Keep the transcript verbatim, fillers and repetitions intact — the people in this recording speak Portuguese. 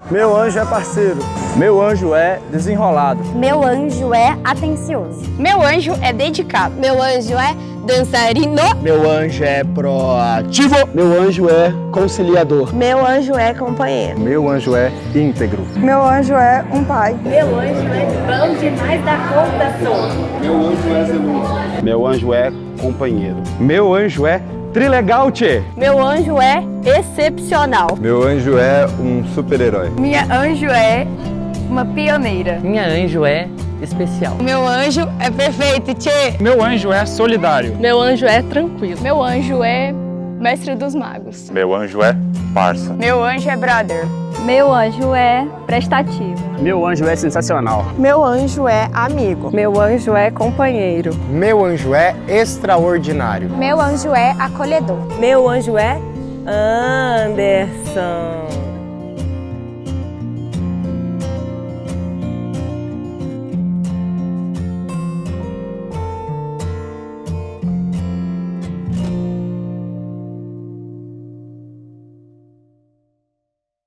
Meu anjo é parceiro. Meu anjo é desenrolado. Meu anjo é atencioso. Meu anjo é dedicado. Meu anjo é dançarino. Meu anjo é proativo. Meu anjo é conciliador. Meu anjo é companheiro. Meu anjo é íntegro. Meu anjo é um pai. Meu anjo é bom demais da conta, sou. Meu anjo é zeloso. Meu anjo é companheiro. Meu anjo é trilegal, tchê. Meu anjo é excepcional. Meu anjo é um super-herói. Minha anjo é uma pioneira. Minha anjo é especial. Meu anjo é perfeito, tchê. Meu anjo é solidário. Meu anjo é tranquilo. Meu anjo é mestre dos magos. Meu anjo é parça. Meu anjo é brother. Meu anjo é prestativo. Meu anjo é sensacional. Meu anjo é amigo. Meu anjo é companheiro. Meu anjo é extraordinário. Meu anjo é acolhedor. Meu anjo é Anderson.